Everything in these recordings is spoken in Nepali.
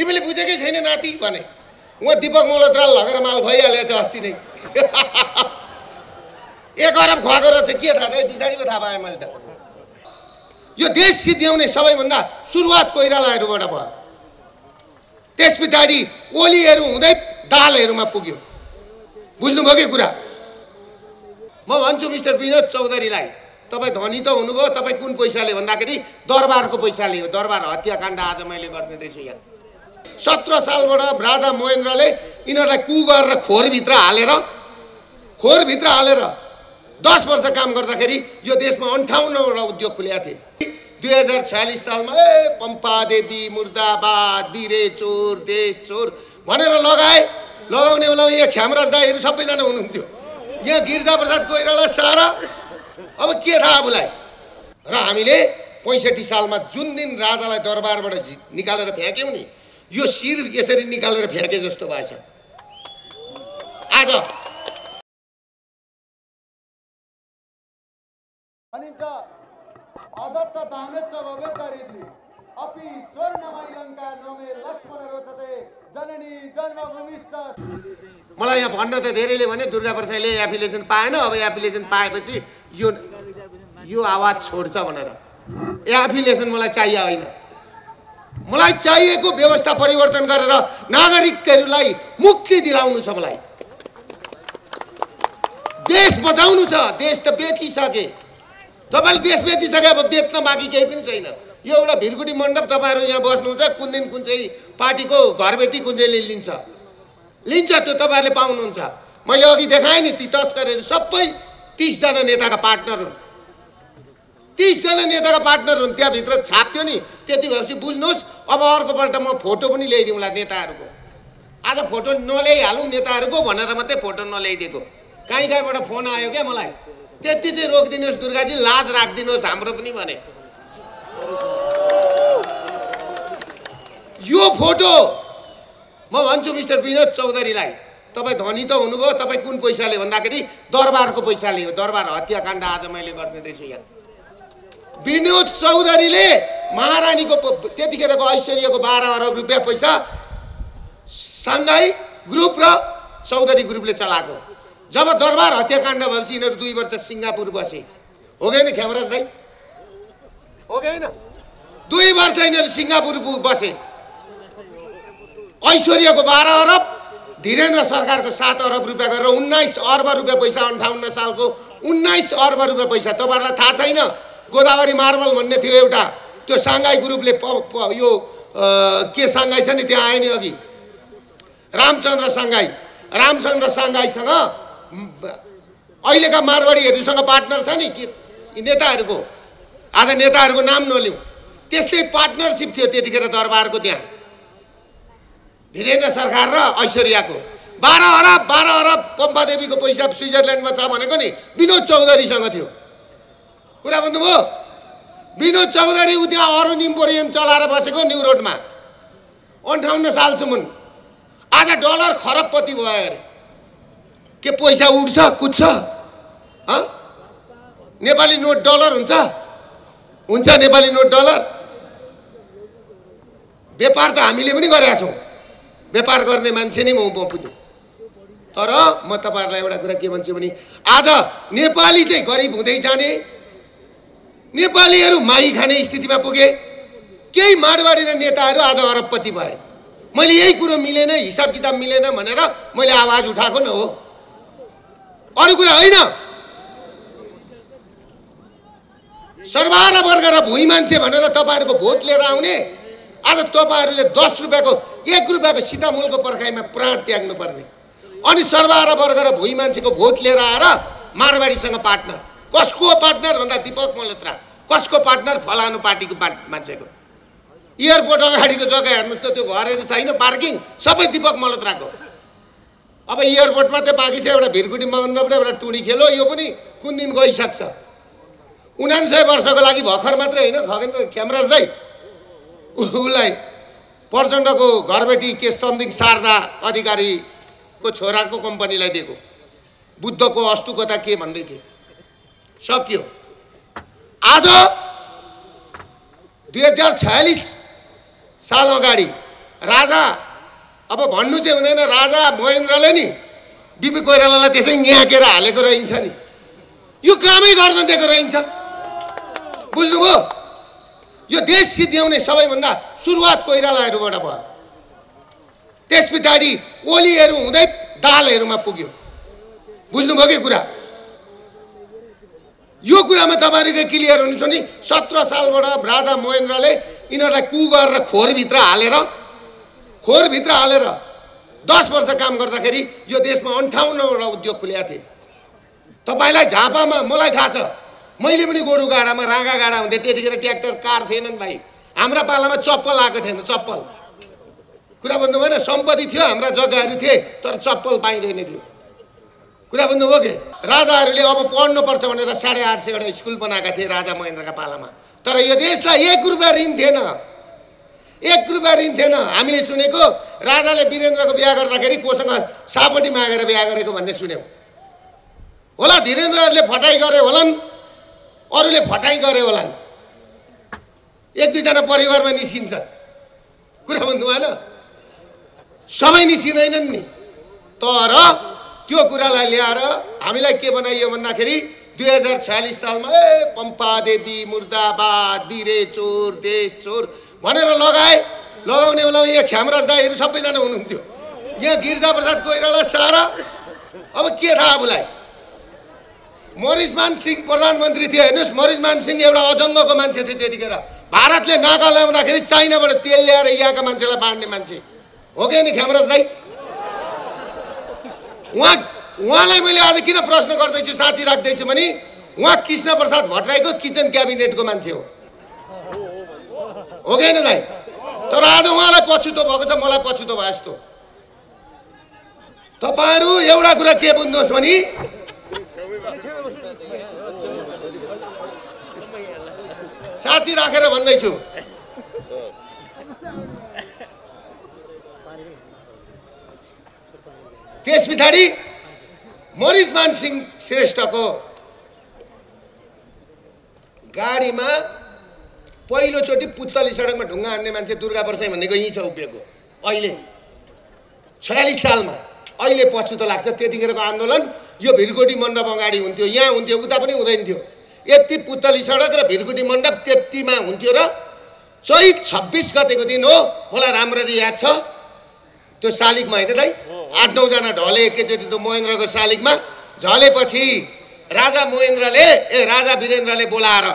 तिमीले बुझेकै छैन नाति भने उहाँ दीपक मल्होत्राले लगेर माल खुवाइहालेछ अस्ति नै 1 अरब खुवाएको रहेछ के थाहा थियो पछाडिको थाहा पाएँ मैले त यो देश सिद्ध्याउने सबैभन्दा सुरुवात कोइरालाहरूबाट भयो त्यस पछाडि ओलीहरू हुँदै दालहरूमा पुग्यो बुझ्नुभयो के कुरा म भन्छु मिस्टर विनोद चौधरीलाई तपाईँ धनी त हुनुभयो तपाईँ कुन पैसाले भन्दाखेरि दरबारको पैसाले हो दरबार हत्याकाण्ड आज मैले गरिदिँदैछु यहाँ 17 सालबाट राजा महेन्द्रले यिनीहरूलाई कु गरेर खोरभित्र हालेर 10 वर्ष काम गर्दाखेरि यो देशमा 58वटा उद्योग खुलेका थिए 2046 सालमा पम्पा देवी मुर्दाबाद बिरे चोर देश चोर भनेर लगाउने बेला यहाँ ख्यामराज दाईहरू सबैजना हुनुहुन्थ्यो यहाँ गिरिजा प्रसाद कोइराला सारा अब के थाहा आफूलाई र हामीले 65 सालमा जुन दिन राजालाई दरबारबाट निकालेर फ्याँक्यौँ नि यो शिर यसरी निकालेर फ्याँके जस्तो भएछ आज भनिन्छ अदत्त दानेच्च भवेत् दरिद्री अपि स्वर्णमयलङ्का नमे लक्ष्मण रोचते जननी जन्मभूमिश्च मलाई यहाँ भन्न त धेरैले भने दुर्गा प्रसादले एफिलिएसन पाएन अब एफिलिएसन पाएपछि यो आवाज छोड्छ भनेर एफिलिएसन मलाई चाहिए होइन मलाई चाहिएको व्यवस्था परिवर्तन गरेर नागरिकहरूलाई मुक्ति दिलाउनु छ मलाई देश बचाउनु छ देश त बेचिसके तपाईले देश बेचिसके अब बेच्न बाँकी केही पनि छैन यो एउटा भिरकुटी मण्डप तपाईहरु यहाँ बस्नुहुन्छ कुन दिन कुन चाहिँ पार्टीको घरबेटी कुन चाहिँले लिन्छ त्यो तपाईहरुले पाउनुहुन्छ मैले अघि देखाएँ नि ती तस्करहरु सबै 30 जना नेताका पार्टनर हुन् 30 जना नेताका पार्टनर हुन् त्यहाँ भित्र छाप्थ्यो नि त्यति भएपछि बुझ्नुहोस् अब अर्कोपल्ट म फोटो पनि ल्याइदिउँला नेताहरुको आज फोटो नल्याइहालौँ नेताहरुको भनेर मात्रै फोटो नल्याइदिएको कहीँबाट फोन आयो क्या मलाई त्यति चाहिँ रोकिदिनुहोस् दुर्गाजी लाज राखिदिनुहोस् हाम्रो पनि भने यो फोटो म भन्छु मिस्टर विनोद चौधरीलाई तपाईँ धनी त हुनुभयो तपाईँ कुन पैसाले भन्दाखेरि दरबारको पैसाले हो दरबार हत्याकाण्ड आज मैले गरिदिँदैछु यहाँ विनोद चौधरीले महारानीको त्यतिखेरको ऐश्वर्यको 12 अरब रुपियाँ पैसा साङ्घाई ग्रुप र चौधरी ग्रुपले चलाएको जब दरबार हत्याकाण्ड भएपछि यिनीहरू 2 वर्ष सिङ्गापुर बसे हो गएन खेमराज दाइ हो गएन 2 वर्ष यिनीहरू सिङ्गापुर बसे ऐश्वर्यको 12 अरब धीरेन्द्र सरकारको 7 अरब रुपियाँ गरेर 19 अर्ब रुपियाँ पैसा 58 सालको 19 अर्ब रुपियाँ पैसा तपाईहरुलाई थाहा छैन गोदावरी मार्बल भन्ने थियो एउटा त्यो साङ्घाई ग्रुपले यो के साङ्घाई छ नि त्यहाँ आए नि अघि रामचन्द्र साङ्घाईसँग अहिलेका मारवाडीहरुसँग पार्टनर छ नि नेताहरुको आज नेताहरुको नाम नलिउँ त्यस्तै पार्टनरशिप थियो त्यतिखेर दरबारको त्यहाँ धीरेन्द्र सरकार र ऐश्वर्याको 12 अरब पम्पादेवीको पैसा स्विजरल्यान्डमा छ भनेको नि विनोद चौधरीसँग थियो कुरा भन्नुभयो विनोद चौधरी उ त्यहाँ अरुण इम्पोरियम चलाएर बसेको न्यू रोडमा 58 सालसम्म आज डलर खरबपति भयो अरे के पैसा उड्छ कुद्छ नेपाली नोट डलर हुन्छ नेपाली नोट डलर व्यापार त हामीले पनि गरेका छौँ व्यापार गर्ने मान्छे नै म पनि तर म तपाईहरुलाई एउटा कुरा के भन्छु भने आज नेपाली चाहिँ गरिब हुँदै जाने नेपालीहरु माई खाने स्थितिमा पुगे केही माडवाडी र नेताहरु आज अरबपति भए मैले यही कुरो मिलेन हिसाब किताब मिलेन भनेर मैले आवाज उठाएको न हो अरु कुरा होइन सर्वहारा वर्ग र भुइँ मान्छे भनेर तपाईहरुको भोट लिएर आउने आज तपाईहरुले 10 रुपैयाँको 1 रुपैयाँको सीतामूलको पर्खाइमा प्राण त्याग्नु पर्ने अनि सर्वहारा वर्ग र भुइँ मान्छेको भोट लिएर आएर मारवाडीसँग पार्टनर कसको पार्टनर भन्दा दीपक मल्होत्रा कसको पार्टनर फलानु पार्टीको मान्छेको एयरपोर्ट अगाडिको जग्गा हेर्नुस् त त्यो घरहरु छैन पार्किङ सबै दीपक मल्होत्राको अब एयरपोर्ट मात्रै बाँकी छ एउटा भिरकुटी मण्डप र एउटा टुडी खेलो यो पनि कुन दिन गइसक्छ 99 वर्षको लागि भर्खर मात्रै हैन खगेन क्यामराज दाइ उलाई प्रचण्डको घरबेटी के समथिङ शारदा अधिकारीको छोराको कम्पनीलाई दिएको बुद्धको अस्तुकता के भन्दै थिए सक्यो आज 2046 साल अगाडि राजा अब भन्नु चाहिँ हुँदैन, राजा महेन्द्रले नि बिपी कोइरालालाई त्यसै न्याकेर हालेको रहन्छ नि, यो कामै गर्न दिएको रहन्छ। बुझ्नुभयो? यो देश सिद्ध्याउने सबैभन्दा सुरुवात कोइरालाहरूबाट भयो, त्यस पछाडि ओलीहरू हुँदै दालहरूमा पुग्यो। बुझ्नुभयो कि कुरा? यो कुरामा तपाईँहरूको क्लियर हुनु छ नि। 17 सालबाट राजा महेन्द्रले यिनीहरूलाई कु गरेर खोरभित्र हालेर 10 वर्ष काम गर्दाखेरि यो देशमा 58वटा उद्योग खुलेका थिए। तपाईँलाई झापामा मलाई थाहा छ, मैले पनि गोरु गाडामा राँगा गाडा हुन्थेँ, त्यतिखेर ट्र्याक्टर कार थिएनन् भाइ। हाम्रा पालामा चप्पल आएको थिएन, चप्पल। कुरा बुझ्नु भएन? सम्पत्ति थियो, हाम्रा जग्गाहरू थिए, तर चप्पल पाइँदैन थियो। कुरा बुझ्नुभयो कि? राजाहरूले अब पढ्नुपर्छ भनेर 850 स्कुल बनाएका थिए राजा महेन्द्रका पालामा, तर यो देशलाई 1 रुपियाँ ऋण थिएन, 1 रुपियाँ ऋण थिएन। हामीले सुनेको राजाले वीरेन्द्रको बिहा गर्दाखेरि कोसँग सापटी मागेर बिहा गरेको भन्ने सुन्यौँ होला। धीरेन्द्रहरूले फटाइ गरे होलान्, अरूले फटाइ गरे होलान्, 1-2 जना परिवारमा निस्किन्छन्। कुरा भन्नु भएन? सबै निस्किँदैनन् नि। तर त्यो कुरालाई ल्याएर हामीलाई के बनाइयो भन्दाखेरि 2046 सालमा पम्पा देवी मुर्दाबाद, वीरे चोर, देश चोर भनेर लगाउने बेला यहाँ ख्यामराज दाईहरू सबैजना हुनुहुन्थ्यो, यहाँ गिरिजाप्रसाद कोइराला सारा। अब के थाहा आफूलाई? मरिसमान सिंह प्रधानमन्त्री थिए। हेर्नुहोस्, मरिसमान सिंह एउटा अजङ्गको मान्छे थिए त्यतिखेर। भारतले नाका ल्याउँदाखेरि चाइनाबाट तेल ल्याएर यहाँका मान्छेलाई बाँड्ने मान्छे हो कि नि ख्यामराज दाई? उहाँलाई मैले आज किन प्रश्न गर्दैछु, साँची राख्दैछु भने उहाँ कृष्ण प्रसाद भट्टराईको किचन क्याबिनेटको मान्छे हो कि होइन दाइ? तर आज उहाँलाई पछुतो भएको छ, मलाई पछुतो भयो जस्तो। तपाईँहरू एउटा कुरा के बुझ्नुहोस् भने साँची राखेर भन्दैछु, त्यस पछाडि मरिसमान सिंह श्रेष्ठको गाडीमा पहिलोचोटि पुत्तली सडकमा ढुङ्गा हान्ने मान्छे दुर्गा परसाई भन्नेको यहीँ छ उभिएको। अहिले 46 सालमा अहिले पछुतो लाग्छ। त्यतिखेरको आन्दोलन यो भिरकोटी मण्डप अगाडि हुन्थ्यो, यहाँ हुन्थ्यो, उता पनि हुँदैन थियो। यति पुत्तली सडक र भिरकोटी मण्डप त्यतिमा हुन्थ्यो। र चैत 26 गतेको दिन हो, मलाई राम्ररी याद छ, त्यो शालिगमा होइन दाइ, 8-9 जना ढले एकैचोटि त्यो महेन्द्रको शालिगमा। झलेपछि राजा वीरेन्द्रले बोलाएर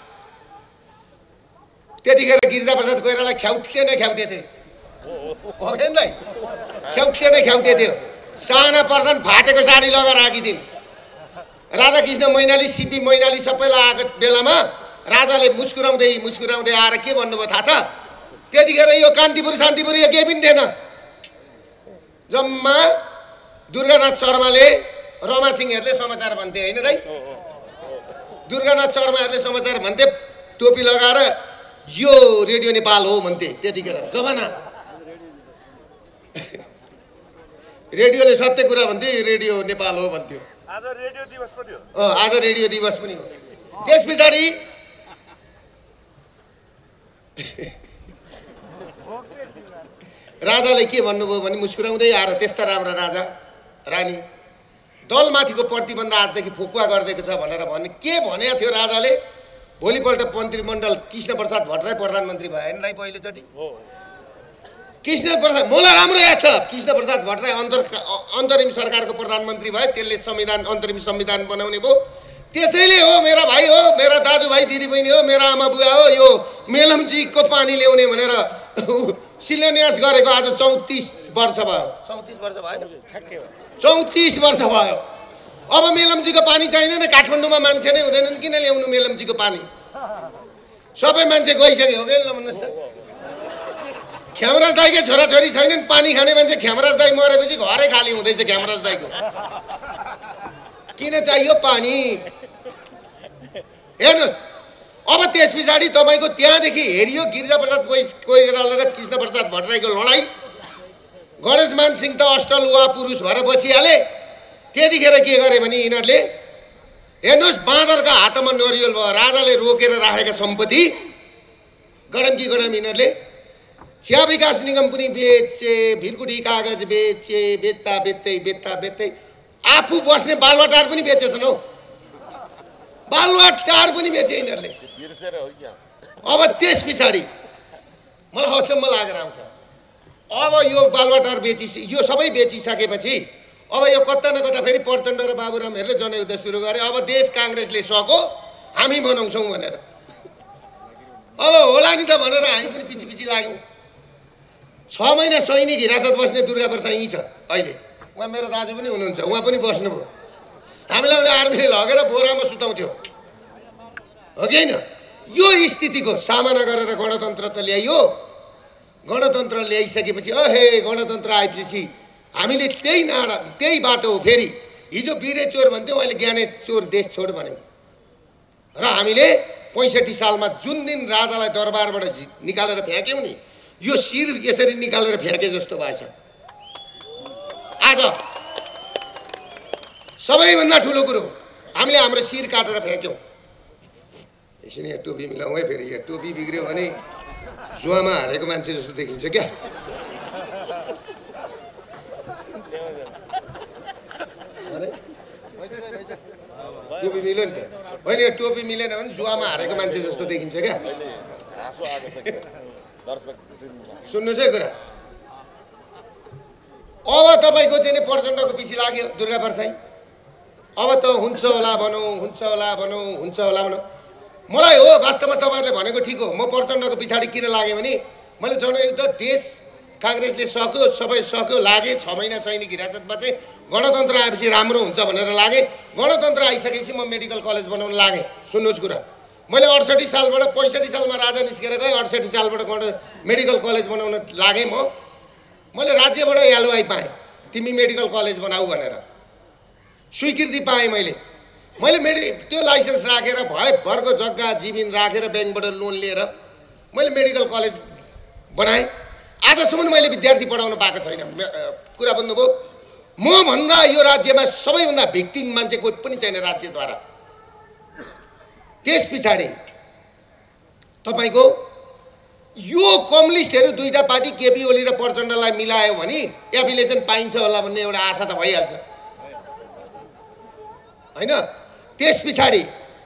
त्यतिखेर गिरिजाप्रसाद कोइराला ख्याउटे नै ख्याउटे थिए, हो कि दाइ? ख्याउटे नै ख्याउटे थियो। साना प्रधान फाटेको साडी लगाएर आएकी थिइन्। राधाकृष्ण मैनाली, सिपी मैनाली सबैलाई आएको बेलामा राजाले मुस्कुराउँदै आएर के भन्नुभयो थाहा छ? त्यतिखेर यो कान्तिपुर शान्तिपुर यो केही पनि थिएन। जम्मा दुर्गानाथ शर्माले, रमा सिंहहरूले समाचार भन्थे, होइन दाइ? दुर्गानाथ शर्माहरूले समाचार भन्थे, टोपी लगाएर यो रेडियो नेपाल हो भन्थे। त्यतिखेर जमाना रेडियोले सत्य कुरा भन्थ्यो, रेडियो नेपाल हो भन्थ्यो। आज रेडियो दिवस पनि हो। आज रेडियो दिवस पनि हो। त्यस पछाडि राजाले के भन्नुभयो भने मुस्कुराउँदै आएर, त्यस्ता राम्रा राजा रानी दलमाथिको प्रतिबन्ध आजदेखि फुकुवा गरिदिएको छ भनेर के भनेको थियो राजाले? भोलिपल्ट मन्त्रीमण्डल कृष्ण प्रसाद भट्टराई प्रधानमन्त्री भयो होइन दाइ? पहिलोचोटि कृष्ण प्रसाद, मलाई राम्रो याद छ, कृष्ण प्रसाद भट्टराई अन्तरिम सरकारको प्रधानमन्त्री भयो। त्यसले अन्तरिम संविधान बनाउने भयो। त्यसैले हो मेरा भाइ हो, मेरा दाजुभाइ दिदीबहिनी हो, मेरा आमा बुवा हो, यो मेलम्चीको पानी ल्याउने भनेर शिलान्यास गरेको आज 34 वर्ष भयो। 34 वर्ष भयो, 34 वर्ष भयो। अब मेलम्चीको पानी चाहिँदैन, काठमाडौँमा मान्छे नै हुँदैनन्, किन ल्याउनु मेलम्चीको पानी? सबै मान्छे गइसक्यो, हो कि भन्नुहोस् त? ख्यामराज दाईकै छोराछोरी छैनन्, पानी खाने मान्छे ख्यामराज दाई मरेपछि घरै खाली हुँदैछ ख्यामराज दाईको। किन चाहियो पानी? हेर्नुहोस्, अब त्यस पछाडि तपाईँको त्यहाँदेखि हेरियो गिरिजाप्रसाद कोइराला र कृष्ण प्रसाद भट्टराईको लडाइँ। गणेशमान सिंह त अष्टल वा पुरुष भएर बसिहाले। त्यतिखेर के गरे भने यिनीहरूले हेर्नुहोस्, बाँदरका हातमा नरिवल भयो। राजाले रोकेर राखेका सम्पत्ति गडम कि गडम यिनीहरूले चिया विकास निगम पनि बेचे, भिरकुटी कागज बेचे, बेच्दा बेच्दै आफू बस्ने बालुवाटार पनि बेचेछन् हौ। बालुवाटार पनि बेचे यिनीहरूले। अब त्यस पछाडि मलाई अचम्म लागेर आउँछ। अब यो बालुवाटार यो सबै बेचिसकेपछि अब यो कता न कता फेरि प्रचण्ड र बाबुरामहरूले जनयुद्ध सुरु गरे। अब देश काङ्ग्रेसले सको हामी बनाउँछौँ भनेर। अब होला नि त भनेर हामी पनि पछि लाग्यौँ। 6 महिना सैनिक हिरासत बस्ने दुर्गा प्रसाद यहीँ छ अहिले। उहाँ मेरो दाजु पनि हुनुहुन्छ, उहाँ पनि बस्नुभयो। हामीलाई आर्मीले लगेर बोरामा सुताउँथ्यो, हो कि होइन? यो स्थितिको सामना गरेर गणतन्त्र त ल्याइयो। गणतन्त्र ल्याइसकेपछि अहे गणतन्त्र आएपछि हामीले त्यही बाटो हो। फेरि हिजो वीरे चोर भन्थ्यौँ, अहिले ज्ञाने चोर देश छोड भन्यौँ। र हामीले 65 सालमा जुन दिन राजालाई दरबारबाट निकालेर फ्याँक्यौँ नि, यो शिर यसरी निकालेर फ्याँके जस्तो भएछ। आज सबैभन्दा ठुलो कुरो हामीले हाम्रो शिर काटेर फ्याँक्यौँ। यसरी यहाँ टोपी मिलाउँ है। फेरि यहाँ टोपी बिग्रियो भने जुवामा हारेको मान्छे जस्तो देखिन्छ क्या। टोपी मिल्यो नि त होइन? यो टोपी मिलेन भने जुवामा हारेको मान्छे जस्तो देखिन्छ क्या। सुन्नुहोस् है कुरा। अब तपाईँको चाहिँ प्रचण्डको पछि लाग्यो दुर्गा प्रसाई। अब त हुन्छ होला भनौँ। मलाई हो वास्तवमा तपाईँहरूले भनेको ठिक हो। म प्रचण्डको पछाडि किन लागेँ भने मैले जनयुद्ध देश काङ्ग्रेसले सक्यो, सबै सक्यो, लागे। 6 महिना सैनिक हिरासत बसे। गणतन्त्र आएपछि राम्रो हुन्छ भनेर लागेँ। गणतन्त्र आइसकेपछि म मेडिकल कलेज बनाउन लागेँ। सुन्नुहोस् कुरा, मैले 68 सालबाट 65 सालमा राजा निस्केर गएँ। 68 सालबाट मेडिकल कलेज बनाउन लागेँ। मैले राज्यबाट एलओआई पाएँ, तिमी मेडिकल कलेज बनाऊ भनेर स्वीकृति पाएँ मैले। त्यो लाइसेन्स राखेर भरको जग्गा जीवन राखेर ब्याङ्कबाट लोन लिएर मैले मेडिकल कलेज बनाएँ। आजसम्म मैले विद्यार्थी पढाउन पाएको छैन। कुरा बुझ्नुभयो? म भन्दा यो राज्यमा सबैभन्दा भिक्टिम मान्छे कोही पनि छैन राज्यद्वारा। त्यस पछाडि तपाईँको यो कम्युनिस्टहरू दुईटा पार्टी केपी ओली र प्रचण्डलाई मिलायो भने एफिलिएसन पाइन्छ होला भन्ने एउटा आशा त भइहाल्छ होइन? त्यस पछाडि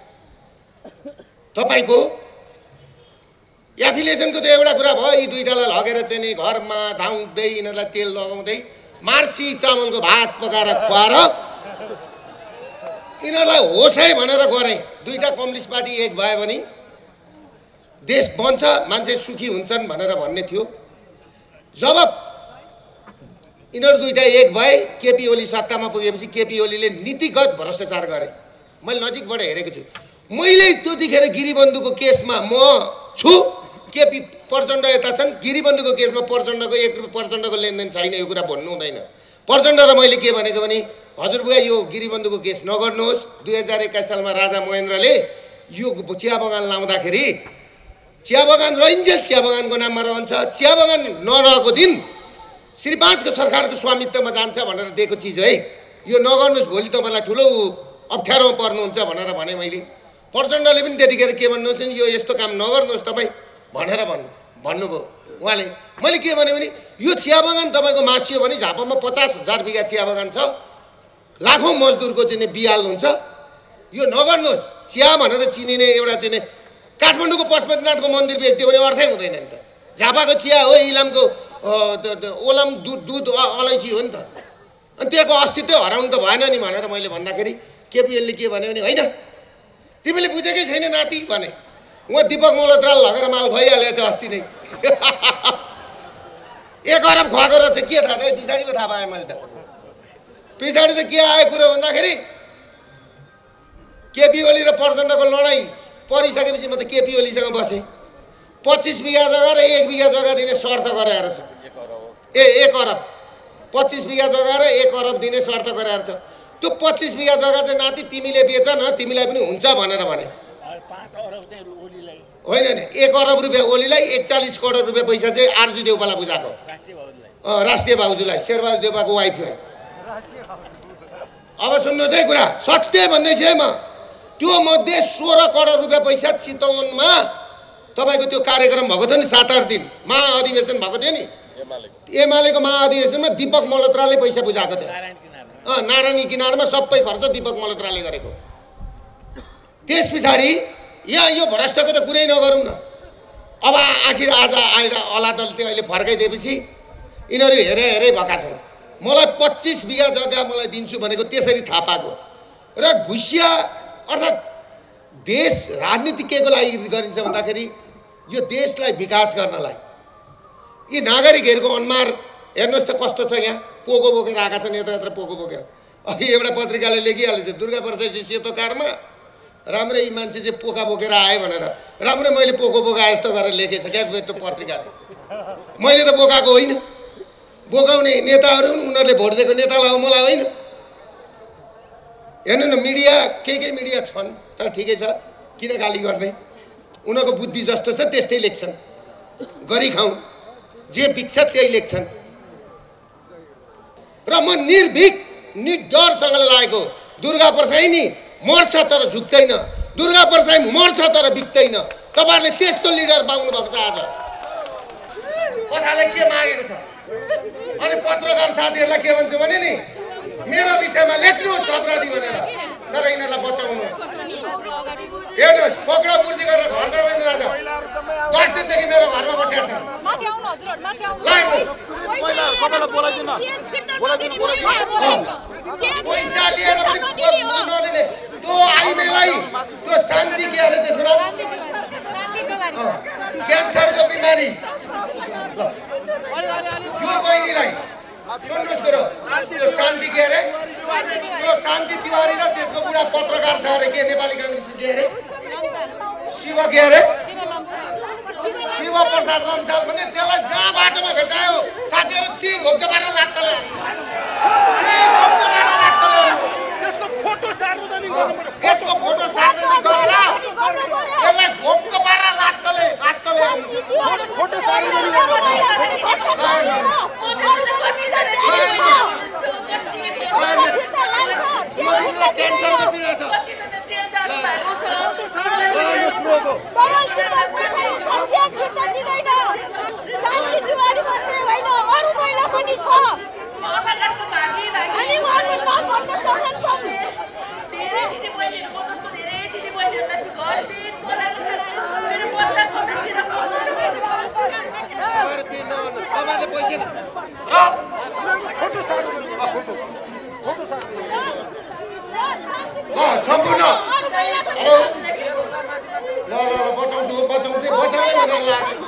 तपाईँको एफिलिएसनको त एउटा कुरा भयो। यी दुईटालाई लगेर चाहिँ नि घरमा धाउँदै यिनीहरूलाई तेल लगाउँदै मार्सी चामलको भात पकाएर खुवाएर यिनीहरूलाई होस् है भनेर गरेँ। दुईटा कम्युनिस्ट पार्टी एक भयो भने देश बन्छ, मान्छे सुखी हुन्छन् भनेर भन्ने थियो। जब यिनीहरू दुईटा एक भए, केपी ओली सत्तामा पुगेपछि केपी ओलीले नीतिगत भ्रष्टाचार गरे। मैले नजिकबाट हेरेको छु। मैले त्यतिखेर गिरिबन्धुको केसमा म छु, केपी प्रचण्ड यता छन्। गिरिबन्धुको केसमा प्रचण्डको लेनदेन छैन, यो कुरा भन्नु हुँदैन। प्रचण्ड र मैले के भनेको भने हजुरबुवा यो गिरिबन्धुको केस नगर्नुहोस्। 2021 सालमा राजा महेन्द्रले यो चिया बगान लाउँदाखेरि चिया बगान रहिन्जेल चिया बगानको नाममा रहन्छ। चिया बगान नरहेको दिन श्री 5को सरकारको स्वामित्वमा जान्छ भनेर दिएको चिज है। यो नगर्नुहोस्, भोलि तपाईँलाई ठुलो अप्ठ्यारोमा पर्नुहुन्छ भनेर भने मैले। प्रचण्डले पनि त्यतिखेर के भन्नुहोस् नि, यो यस्तो काम नगर्नुहोस् तपाईँ भनेर भन्नुभयो उहाँले। मैले के भने यो चिया बगान तपाईँको मासियो भने झापामा 50,000 बिघा चिया बगान छ, लाखौँ मजदुरको चाहिँ बिहाल हुन्छ। यो नगर्नुहोस्। चिया भनेर चिनिने एउटा चाहिँ काठमाडौँको पशुपतिनाथको मन्दिर बेच्दियो भने अर्थै हुँदैन नि त। झापाको चिया हो, इलामको ओलम दुध अलैँची हो नि त। अनि त्यहाँको अस्तित्व हराउनु त भएन नि भनेर मैले भन्दाखेरि केपिएलले के भन्यो भने होइन तिमीले बुझेकै छैन नाति भने। उहाँ दीपक मल्होत्राले लगेर माल खुवाइहालेछ अस्ति नै। 1 अरब खुवाएको रहेछ। के थाहा थियो? पछाडिको थाहा पाएँ मैले त। पछाडि त के आयो कुरो भन्दाखेरि केपी ओली र प्रचण्डको लडाइँ परिसकेपछि म त केपी ओलीसँग बसेँ। 25 बिघा जग्गा र 1 बिघा जग्गा दिने शर्त गराएर छ। 1 अरब 25 बिघा जग्गा र 1 अरब दिने शर्त गराएर छ। त्यो 25 बिघा जग्गा चाहिँ नाति तिमीले बेच न, तिमीलाई पनि हुन्छ भनेर भने। 5 अरब चाहिँ ओलीलाई होइन नि, 1 अरब रुपियाँ ओलीलाई, 41 करोड रुपियाँ पैसा चाहिँ आरजु देउपालाई बुझाएको। राष्ट्रिय भाउजूलाई, शेरबहादुर देउपाको वाइफलाई। अब सुन्नुहोस् है कुरा, सत्य भन्दैछु है म। त्यो मध्ये 16 करोड रुपियाँ पैसा चितवनमा तपाईँको त्यो कार्यक्रम भएको थियो नि 7-8 दिन महाअधिवेशन भएको थियो नि एमालेको महाअधिवेशनमा दीपक मल्होत्राले पैसा बुझाएको थियो नारायणी किनारमा सबै खर्च दीपक मल्होत्राले गरेको त्यस पछाडि यहाँ यो भ्रष्टको त कुरै नगरौँ न अब आखिर आज आएर अदालतले अहिले फर्काइदिएपछि यिनीहरू हेरे भएका छन् मलाई 25 बिघा जग्गा मलाई दिन्छु भनेको त्यसरी थाहा पाएको र घुसिया अर्थात् देश राजनीति केको लागि गरिन्छ भन्दाखेरि यो देशलाई विकास गर्नलाई यी नागरिकहरूको अनुहार हेर्नुहोस् त कस्तो छ यहाँ पोको बोकेर आएका छन् यत्र यत्र पोको बोकेर अघि एउटा पत्रिकाले लेखिहालेछ दुर्गा प्रसाद सेतो कारमा राम्रै मान्छे चाहिँ पोका बोकेर आए भनेर राम्रै मैले पोको बोकाए जस्तो गरेर लेखेछ क्या त्यो पत्रिकाले मैले त बोकाएको होइन बोकाउने नेताहरू उनीहरूले भोट दिएको नेतालाई हो मलाई होइन हेर्नु न मिडिया के मिडिया छन् तर ठिकै छ किन गाली गर्ने उनीहरूको बुद्धि जस्तो छ त्यस्तै लेख्छन् गरी खाउँ जे बिक्छ त्यही लेख्छन् र म निर्भीक निडरसँगले लागेको दुर्गा प्रसाई नि मर्छ तर झुक्दैन दुर्गा प्रसाई मर्छ तर बिक्दैन तपाईहरुले त्यस्तो लिडर पाउनु भएको छ आज कथाले के मागेको छ अनि पत्रकार साथीहरुलाई के भन्छ भने नि मेरो विषयमा लेख्नुस् अपराधी भनेर तर यिनीहरुलाई बचाउनु हेर्नुस् पक्राउ पुर्जी गरेर घर जाँदैन राजा 10 दिनदेखि मेरो घरमा बसेका छन् माथि आउनु हजुर माथि आउनु पहिला सबैलाई बोलाइदिनु पैसा लिएर पनि बोलाउने त्यो आइमेलाई त्यो शान्ति के अरे त्यसको क्यान्सरको बिमारी यो बहिनीलाई सुन्नुहोस् कुरो त्यो शान्ति के अरे त्यो शान्ति तिवारी र त्यसको बुढा पत्रकार छ अरे के नेपाली कांग्रेसको के अरे शिव के अरे शिव प्रसाद लम्साल भने त्यसलाई जहाँ बाटोमा भेटायो साथीहरु ती घोप्टो पारेर लाग्तले त्यसको फोटो सार्वजनिक गर्नुपर्छ त्यसको फोटो सार्वजनिक गरेर त्यसलाई घोप्टो पारेर लाग्तले फोटो सार्वजनिक क्यान्सरको पीडा छ सम्पूर्ण ल बचाउँछु बचाउने भनेर लाग्यो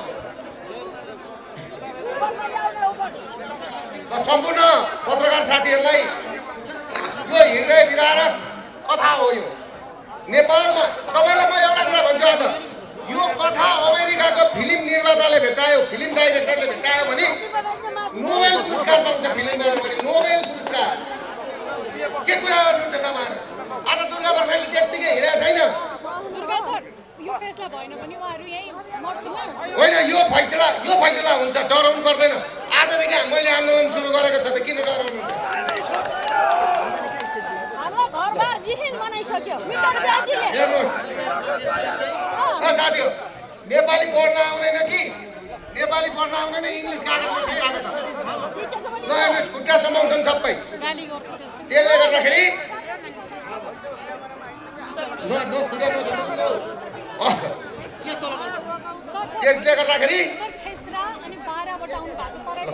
सम्पूर्ण पत्रकार साथीहरूलाई यो हृदय विदारक कथा हो यो नेपालमा सबैलाई म एउटा कुरा भन्छु आज यो कथा अमेरिकाको फिल्म निर्माताले भेटायो फिल्म डाइरेक्टरले भेटायो भने नोबेल पुरस्कार पाउँछ फिल्म गर्नु भने नोबेल पुरस्कार के कुरा गर्नुहुन्छ तपाईहरु आज दुर्गा प्रसादले त्यतिकै हिँडेको छैन दुर्गा सर यो फैसला भएन भने उहाँहरु यही मर्छु होइन यो फैसला हुन्छ डराउनु पर्दैन आजदेखि मैले आन्दोलन सुरु गरेको छ त किन डराउनुहुन्छ हाम्रो घरबार विहीन बनाइसक्यो मिटर ब्याजीले हेर्नुस् साथीहरु नेपाली पढ्न आउँदैन कि नेपाली पढ्न आउँदैन इंग्लिश कागजमा दिएको छ ल हेर्नुस् खुट्टा समाउँछन् सबै गाली गर्छु त्यस्तो त्यसले गर्दाखेरि त्यसले गर्दाखेरि सर खेसरा अनि 12 बाट आउनु भएको छ तराई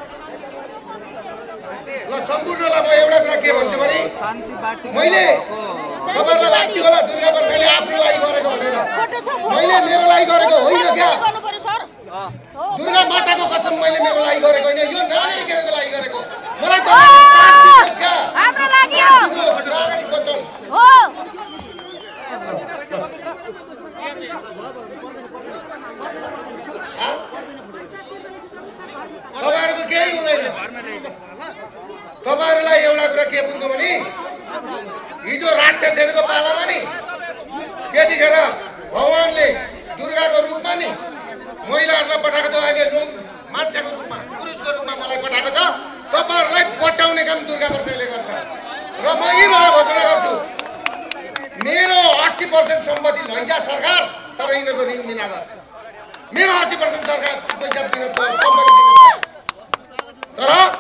ल सम्पूर्णलाई म एउटा कुरा के भन्छु भने मैले तपाईहरुलाई लाग्थ्यो होला दुर्गा प्रसादले आफ्नो लागि गरेको भनेर मैले मेरो लागि गरेको होइन क्या दुर्गा माताको कसम मैले मेरो लागि गरेको होइन यो नागरिकहरुको लागि गरेको मलाई हाम्रो लागि हो नागरिक बचाउँ हो तपाईहरुको केही हुँदैन तपाईहरुलाई एउटा कुरा के बुझ्नु भने हिजो राक्षसहरुको पालामा नि त्यतिखेर भगवानले दुर्गाको रूपमा नि महिलाहरुलाई पठाएको थियो अहिले मान्छेको रूपमा पुरुषको रूपमा मलाई पठाएको छ तपाईहरुलाई बचाउने काम दुर्गा प्रसादले गर्छ र म यहीबाट घोषणा गर्छु मेरो 80% सम्पत्ति लैजा सरकार तर यिनीहरुको ऋण बिना गर मेरो 80% सरकार पैसा दिन कम्पनी दिन तर